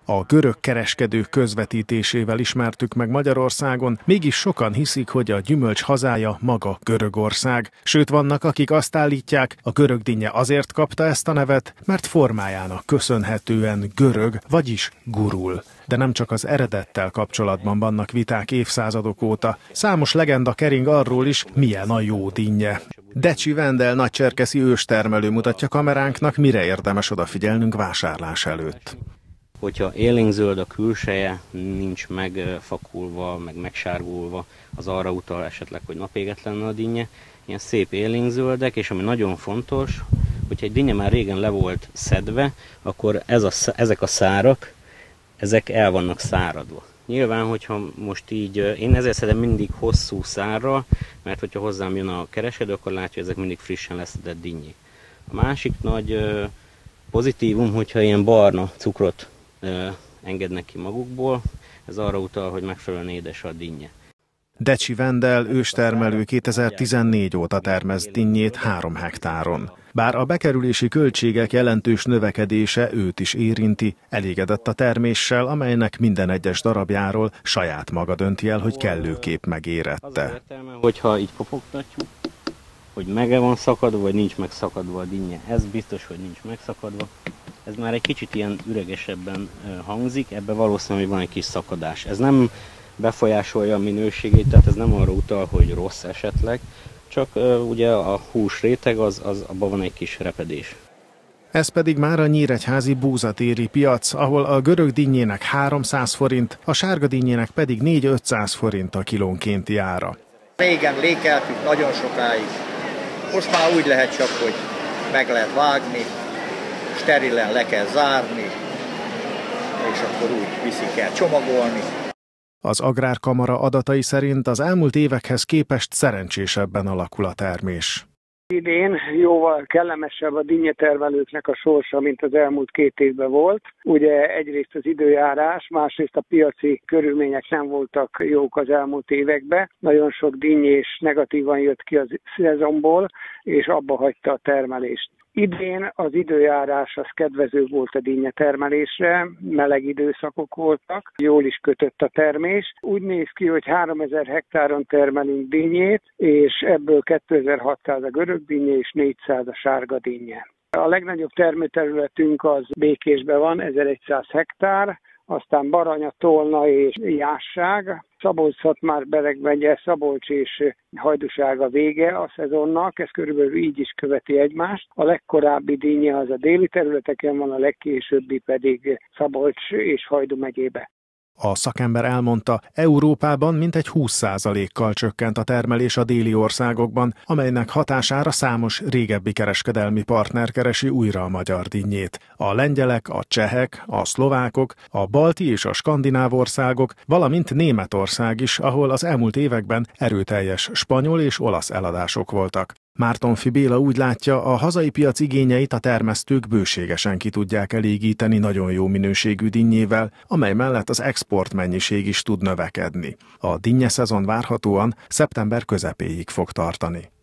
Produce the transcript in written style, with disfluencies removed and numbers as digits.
A görög kereskedők közvetítésével ismertük meg Magyarországon, mégis sokan hiszik, hogy a gyümölcs hazája maga Görögország. Sőt, vannak, akik azt állítják, a görög dinnye azért kapta ezt a nevet, mert formájának köszönhetően görög, vagyis gurul. De nem csak az eredettel kapcsolatban vannak viták évszázadok óta. Számos legenda kering arról is, milyen a jó dinnye. Decsi Vendel nagycserkeszi őstermelő mutatja kameránknak, mire érdemes odafigyelnünk vásárlás előtt. Hogyha élénkzöld a külseje, nincs megfakulva, meg megsárgulva, az arra utal esetleg, hogy napéget lenne a dinnye. Ilyen szép élénkzöldek, és ami nagyon fontos, hogyha egy dinnye már régen le volt szedve, akkor ezek a szárak, ezek el vannak száradva. Nyilván, hogyha most így, én ezért szedem mindig hosszú szárral, mert hogyha hozzám jön a kereskedő, akkor látja, hogy ezek mindig frissen leszedett dinnyék. A másik nagy pozitívum, hogyha ilyen barna cukrot engednek ki magukból, ez arra utal, hogy megfelelően édes a dinnye. Decsi Vendel őstermelő 2014 óta termeszt dinnyét 3 hektáron. Bár a bekerülési költségek jelentős növekedése őt is érinti, elégedett a terméssel, amelynek minden egyes darabjáról saját maga dönti el, hogy kellőképp megérette. Az értelme, hogyha így kopogtatjuk, hogy meg van szakadva, vagy nincs megszakadva a dinnye. Ez biztos, hogy nincs megszakadva. Ez már egy kicsit ilyen üregesebben hangzik, ebben valószínűleg van egy kis szakadás. Ez nem befolyásolja a minőségét, tehát ez nem arra utal, hogy rossz esetleg, csak ugye a hús réteg, abban van egy kis repedés. Ez pedig már a nyíregyházi búzatéri piac, ahol a görög dinnyének 300 forint, a sárga dinnyének pedig 400-500 forint a kilónkénti ára. Régen lékeltük nagyon sokáig. Most már úgy lehet csak, hogy meg lehet vágni, sterilen le kell zárni, és akkor úgy viszik el csomagolni. Az Agrárkamara adatai szerint az elmúlt évekhez képest szerencsésebben alakul a termés. Idén jóval kellemesebb a dinnyetermelőknek a sorsa, mint az elmúlt 2 évben volt. Ugye egyrészt az időjárás, másrészt a piaci körülmények nem voltak jók az elmúlt években. Nagyon sok dinnyés negatívan jött ki a szezonból, és abba hagyta a termelést. Idén az időjárás az kedvező volt a dinnyetermelésre, meleg időszakok voltak, jól is kötött a termés. Úgy néz ki, hogy 3000 hektáron termelünk dinnyét, és ebből 2600 a görög dinnye és 400 a sárga dinnye. A legnagyobb termőterületünk az Békésben van, 1100 hektár, aztán Baranya, Tolna és Jásság. Szabolcs-Szatmár-Bereg megye, Szabolcs és Hajdúság a vége a szezonnak, ez körülbelül így is követi egymást. A legkorábbi dinnye az a déli területeken van, a legkésőbbi pedig Szabolcs és Hajdú megyébe. A szakember elmondta, Európában mintegy 20%-kal csökkent a termelés a déli országokban, amelynek hatására számos régebbi kereskedelmi partner keresi újra a magyar dinnyét. A lengyelek, a csehek, a szlovákok, a balti és a skandináv országok, valamint Németország is, ahol az elmúlt években erőteljes spanyol és olasz eladások voltak. Mártonffy Béla úgy látja, a hazai piac igényeit a termesztők bőségesen ki tudják elégíteni nagyon jó minőségű dinnyével, amely mellett az export mennyiség is tud növekedni. A dinnye szezon várhatóan szeptember közepéig fog tartani.